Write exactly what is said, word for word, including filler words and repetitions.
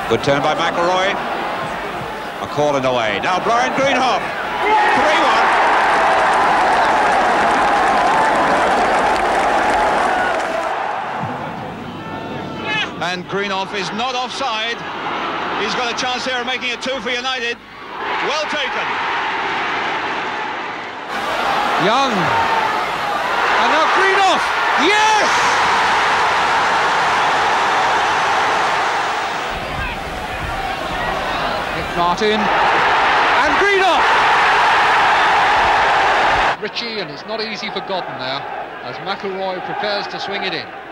Good turn by McElroy. A call in the way. Now Brian Greenhoff. three one. And Greenhoff is not offside. He's got a chance here of making it two for United. Well taken. Young. And now Greenhoff. Yes! Nick Martin. And Greenhoff. Richie, and it's not easy for Godden now as McElroy prepares to swing it in.